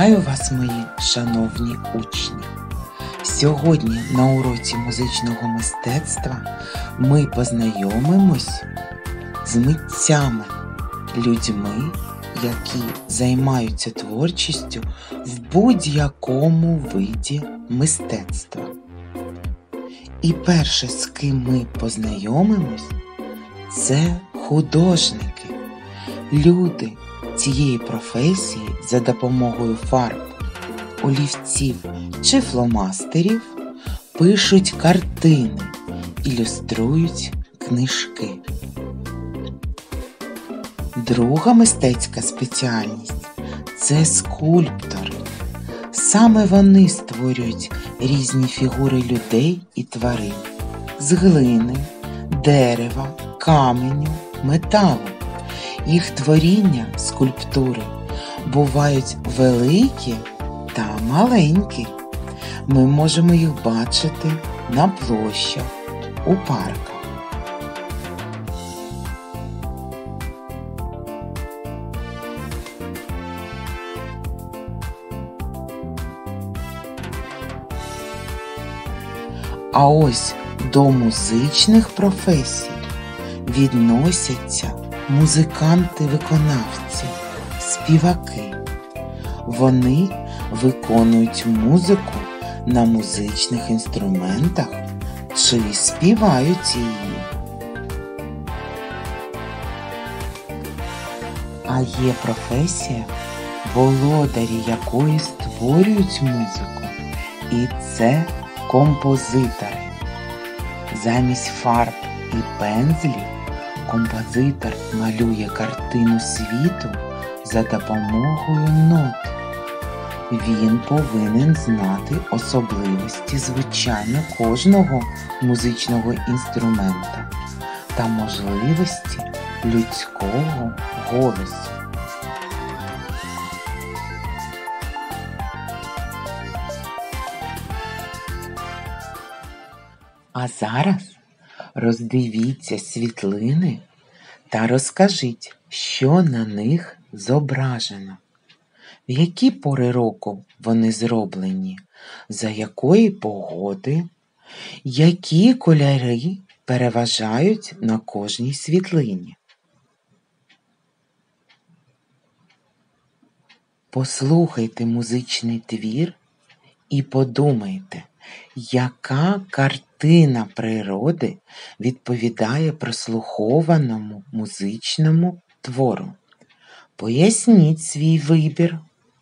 Вітаю вас, мої шановні учні! Сьогодні на уроці музичного мистецтва ми познайомимось з митцями, людьми, які займаються творчістю в будь-якому виді мистецтва. І перше, з ким ми познайомимось, це художники. Люди цієї професії за допомогою фарб, олівців чи фломастерів пишуть картини, ілюструють книжки. Друга мистецька спеціальність – це скульптори. Саме вони створюють різні фігури людей і тварин з глини, дерева, каменю, металу. Їх творіння, скульптури, бувають великі та маленькі. Ми можемо їх бачити на площах, у парках. А ось до музичних професій відносяться музиканти-виконавці, співаки. Вони виконують музику на музичних інструментах чи співають її. А є професія, володарі якої створюють музику, і це композитори. Замість фарб і пензлів композитор малює картину світу за допомогою нот. Він повинен знати особливості звучання кожного музичного інструмента та можливості людського голосу. А зараз роздивіться світлини та розкажіть, що на них зображено. В які пори року вони зроблені, за якої погоди, які кольори переважають на кожній світлині. Послухайте музичний твір і подумайте, яка картина природи відповідає прослухованому музичному твору. Поясніть свій вибір.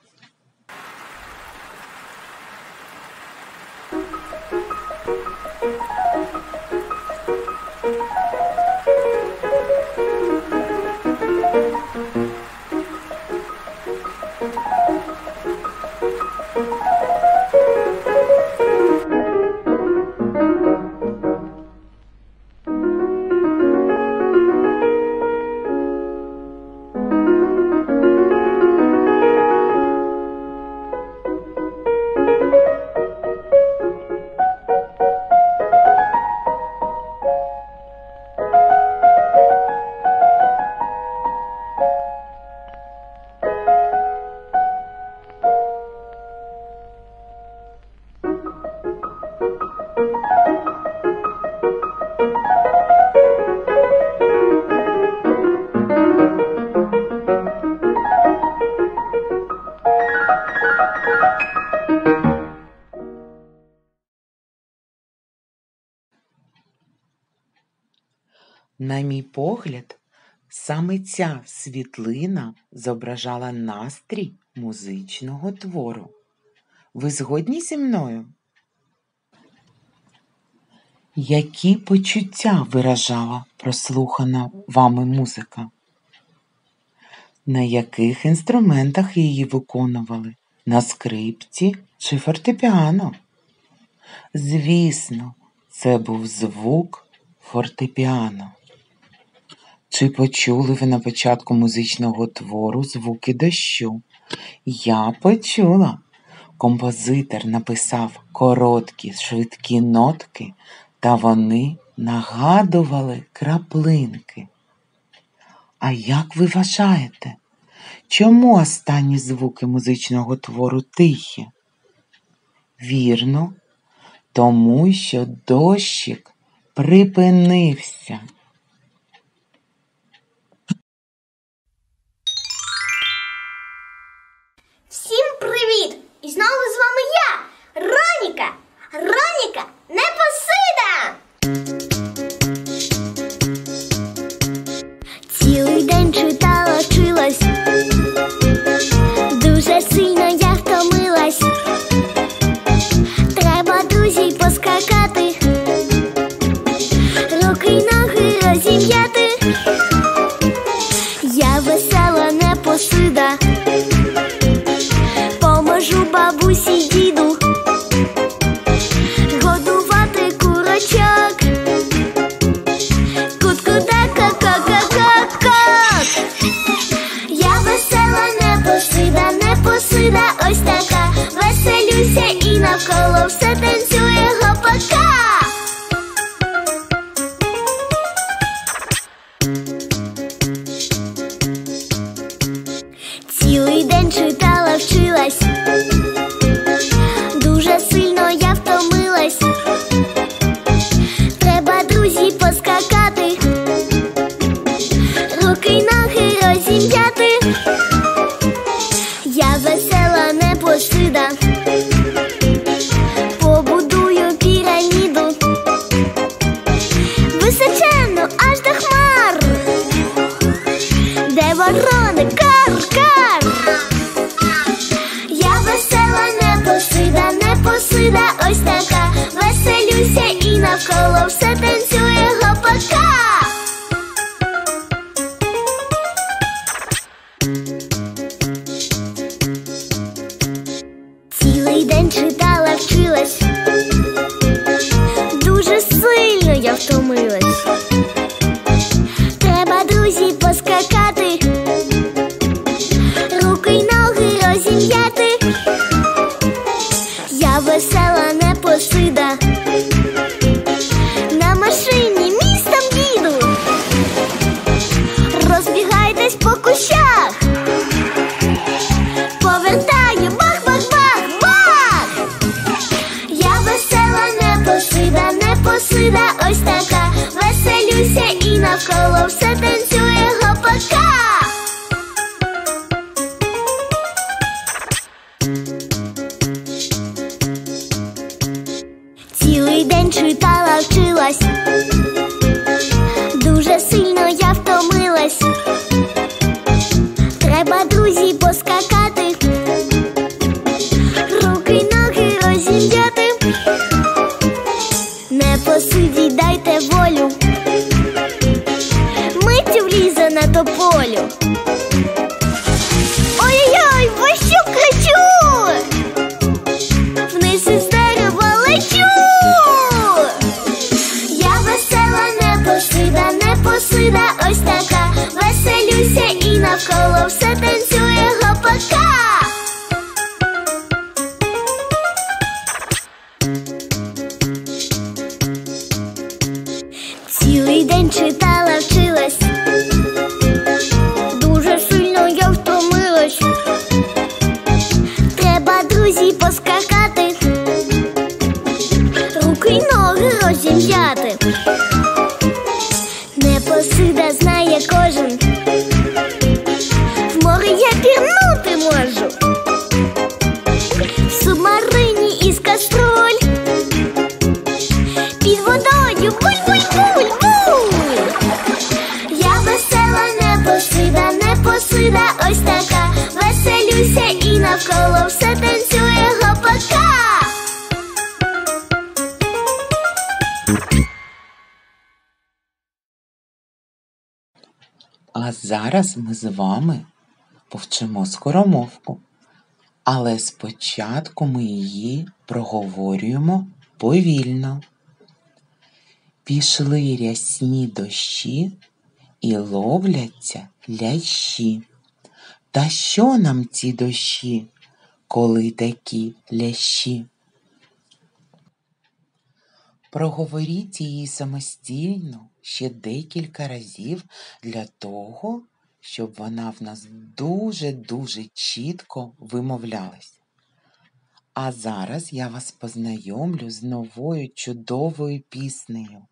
На мій погляд, саме ця світлина зображала настрій музичного твору. Ви згодні зі мною? Які почуття виражала прослухана вами музика? На яких інструментах її виконували? На скрипці чи фортепіано? Звісно, це був звук фортепіано. Чи почули ви на початку музичного твору звуки дощу? Я почула. Композитор написав короткі, швидкі нотки, та вони нагадували краплинки. А як ви вважаєте, Чому останні звуки музичного твору тихі? Вірно, тому що дощик припинився. Всім привіт! І знову з вами я, Роніка! Роніка Непосида! Цілий день читала, вчилась, дуже сильно я втомилась. Треба друзів поскакати, руки й ноги розім'яти. Я весела Непосида, поможу бабусі й діду годувати курочок. Кут-куда-ка-ка-ка-ка-кот. Я весела Непосида, Непосида ось така. Веселюся і навколо все танцює гопака. Цілий день читала, вчилась, дуже сильно я втомилась. Треба друзі поскакати, руки й ноги розім'яти. Я весела Непосида, побудую піраміду височенну аж до хмар, де ворони кар-кар. Я весела Непосида, Непосида ось така. Веселюся і навколо все танцює гопака. Цілий день читала, вчилась, дуже сильно я втомилась. Треба друзі поскакати, руки й ноги розім'яти. Я весела Непосида, на машині містом їду. Розбігайтесь по кущах, повертаю бах-бах-бах-бах. Я весела Непосида, Непосида ось така. Веселюся і навколо все танцює гопака. Цілий день читала, вчилась, дуже сильно я втомилась. Треба друзі поскакати, руки й ноги розім'яти. Непосиді дайте волю, миттю влізе на тополю. Ой-ой-ой, ви що качу? Вниз із дерева лечу. Я весела Непосида, Непосида ось така. Веселюся і навколо все танцює гопака. Цілий день читала, вчилась, дуже сильно я втомилась. Треба друзі поскакати, руки й ноги розім'яти. Непосида знає кожен, в море я пірнути можу. В субмарині із каструль, під водою буль-буль-буль-буль. Я весела Непосида, Непосида ось така. Веселюся і навколо все танцює гопака. А зараз ми з вами повчимо скоромовку. Але спочатку ми її проговорюємо повільно. Пішли рясні дощі і ловляться лящі. Та що нам ці дощі, коли такі лящі? Проговоріть її самостійно ще декілька разів для того, щоб вона в нас дуже-дуже чітко вимовлялась. А зараз я вас познайомлю з новою чудовою піснею.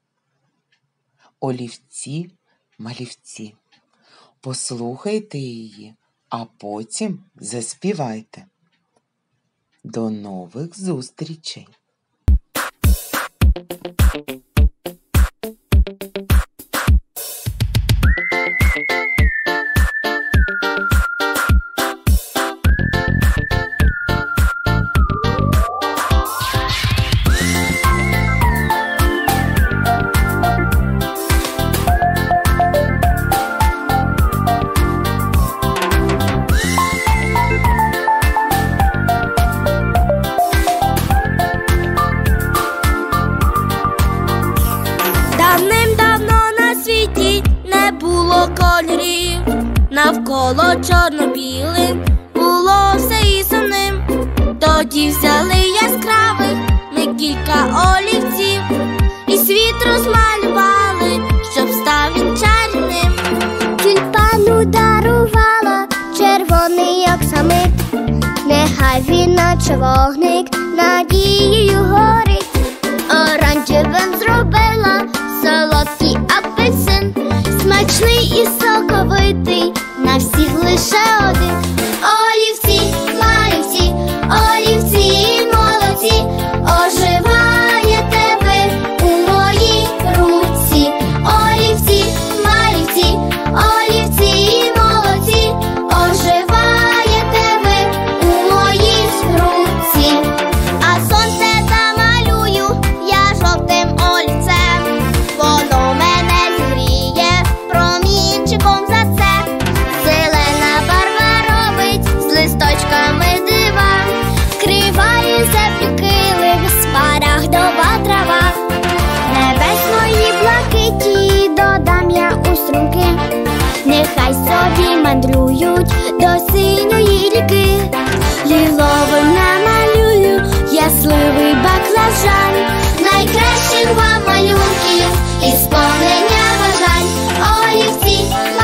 Олівці-малівці. Послухайте її, а потім заспівайте. До нових зустрічей! Навколо чорно-білим було все і сумним. Тоді взяли яскравих ми кілька олівців і світ розмалювали, щоб став він чарівним. Тюльпану дарувала червоний оксамит, нехай він наче вогник надією горить. Оранжевим зробила солодкий апельсин, смачний і соковитий, на всіх лише один. Олівці, малівці, олівці, молодці, оживаєте ви у моїй руці. Олівці, малівці, олівці, молодці, оживаєте ви у моїй руці. А сонце замалюю я жовтим олівцем, воно мене зігріє промінчиком за це. Зелена барва робить з листочками дива, вкриває землю килим, смарагдова трава. Небесної блакиті додам я у струмки, нехай собі мандрюють до синьої ріки. Ліловим намалюю ясливий баклажан, найкращих вам малюнків і сповнення бажань. Олівці,